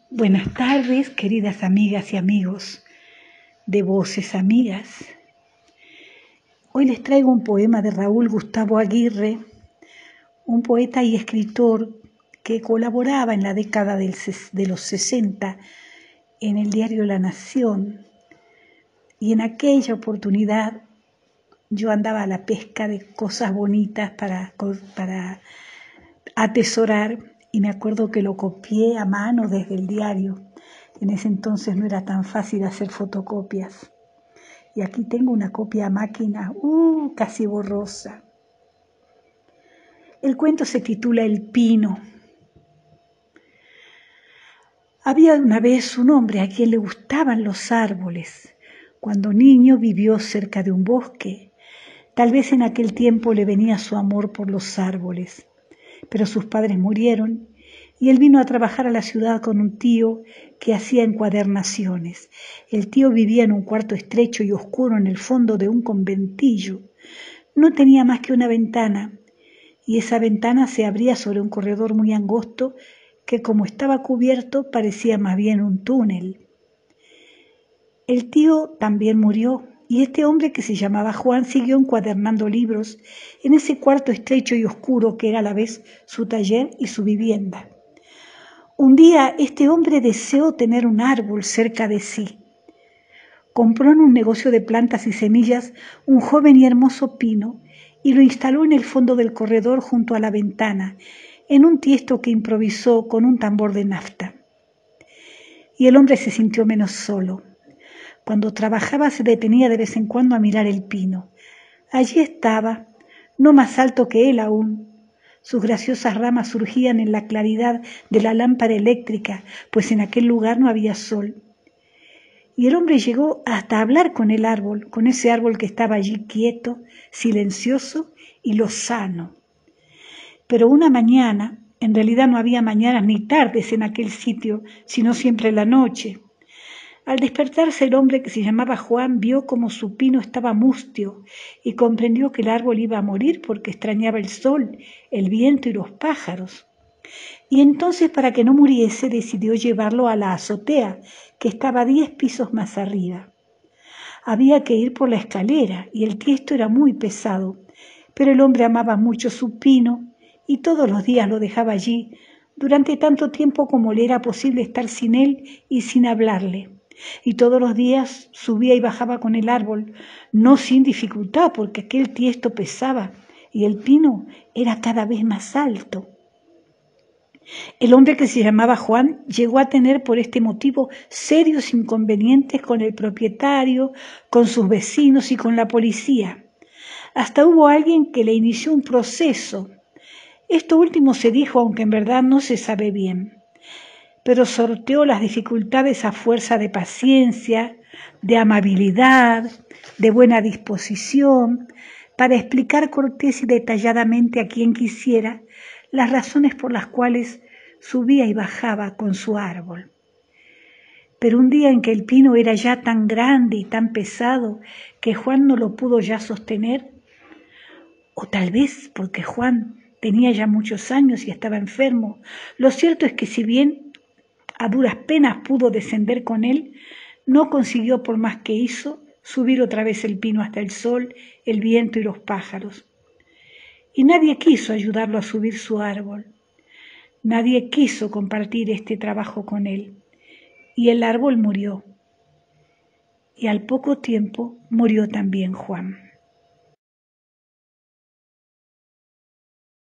Buenas tardes, queridas amigas y amigos de Voces Amigas. Hoy les traigo un poema de Raúl Gustavo Aguirre, un poeta y escritor que colaboraba en la década de los 60 en el diario La Nación. Y en aquella oportunidad yo andaba a la pesca de cosas bonitas para atesorar, y me acuerdo que lo copié a mano desde el diario. En ese entonces no era tan fácil hacer fotocopias. Y aquí tengo una copia a máquina, casi borrosa. El cuento se titula El Pino. Había una vez un hombre a quien le gustaban los árboles. Cuando niño vivió cerca de un bosque. Tal vez en aquel tiempo le venía su amor por los árboles. Pero sus padres murieron y él vino a trabajar a la ciudad con un tío que hacía encuadernaciones. El tío vivía en un cuarto estrecho y oscuro en el fondo de un conventillo. No tenía más que una ventana, y esa ventana se abría sobre un corredor muy angosto que, como estaba cubierto, parecía más bien un túnel. El tío también murió, y este hombre, que se llamaba Juan, siguió encuadernando libros en ese cuarto estrecho y oscuro que era a la vez su taller y su vivienda. Un día este hombre deseó tener un árbol cerca de sí. Compró en un negocio de plantas y semillas un joven y hermoso pino y lo instaló en el fondo del corredor junto a la ventana, en un tiesto que improvisó con un tambor de nafta. Y el hombre se sintió menos solo. Cuando trabajaba se detenía de vez en cuando a mirar el pino. Allí estaba, no más alto que él aún. Sus graciosas ramas surgían en la claridad de la lámpara eléctrica, pues en aquel lugar no había sol. Y el hombre llegó hasta hablar con el árbol, con ese árbol que estaba allí quieto, silencioso y lozano. Pero una mañana, en realidad no había mañanas ni tardes en aquel sitio, sino siempre la noche. Al despertarse el hombre, que se llamaba Juan, vio como su pino estaba mustio y comprendió que el árbol iba a morir porque extrañaba el sol, el viento y los pájaros. Y entonces, para que no muriese, decidió llevarlo a la azotea, que estaba 10 pisos más arriba. Había que ir por la escalera y el tiesto era muy pesado, pero el hombre amaba mucho su pino y todos los días lo dejaba allí, durante tanto tiempo como le era posible estar sin él y sin hablarle. Y todos los días subía y bajaba con el árbol, no sin dificultad, porque aquel tiesto pesaba y el pino era cada vez más alto. El hombre, que se llamaba Juan, llegó a tener por este motivo serios inconvenientes con el propietario, con sus vecinos y con la policía. Hasta hubo alguien que le inició un proceso. Esto último se dijo, aunque en verdad no se sabe bien, pero sorteó las dificultades a fuerza de paciencia, de amabilidad, de buena disposición, para explicar cortés y detalladamente a quien quisiera las razones por las cuales subía y bajaba con su árbol. Pero un día en que el pino era ya tan grande y tan pesado que Juan no lo pudo ya sostener, o tal vez porque Juan tenía ya muchos años y estaba enfermo, lo cierto es que si bien a duras penas pudo descender con él, no consiguió, por más que hizo, subir otra vez el pino hasta el sol, el viento y los pájaros. Y nadie quiso ayudarlo a subir su árbol. Nadie quiso compartir este trabajo con él. Y el árbol murió. Y al poco tiempo murió también Juan.